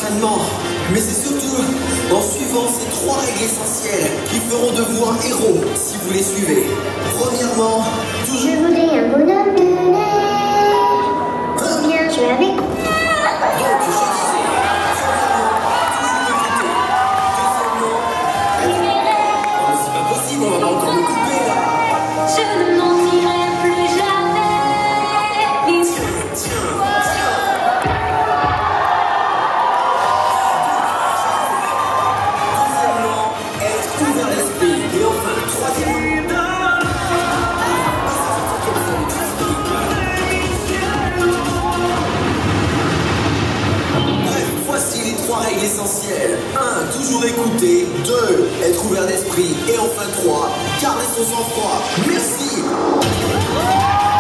l'entraînement, mais c'est surtout en suivant ces 3 règles essentielles qui feront de vous un héros si vous les suivez. Premièrement, toujours... Je voudrais un bonhomme de neige. Viens jouer avec moi. Donc, je disais, premièrement, toujours écouter. Deuxièmement, mais c'est pas possible, on va pas encore me couper là. Je ne mentirai plus jamais. Deuxièmement, être ouvert d'esprit. Et enfin, troisièmement, bref, voici les 3 règles essentielles. 1. Toujours écouter. 2. Être ouvert d'esprit. Et enfin 3. Garder son sang-froid. Merci.